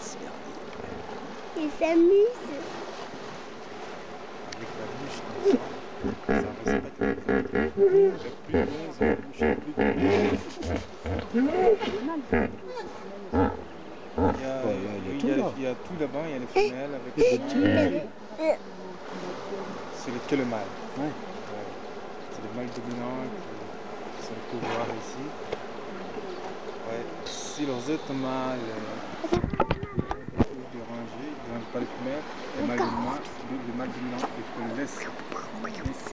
Ils s'amusent. Avec la bouche comme ça respecte les autres. Le plus long, c'est la bouche la plus grande. Il y a tout là-bas, il y a les femelles avec les mâles. C'est que le mâle. Ouais. C'est le mâle dominant qui sont le pouvoir ici. Ouais. Si leurs autres mâles dérangent pas les femelles, le mâle dominant, il faut le laisser.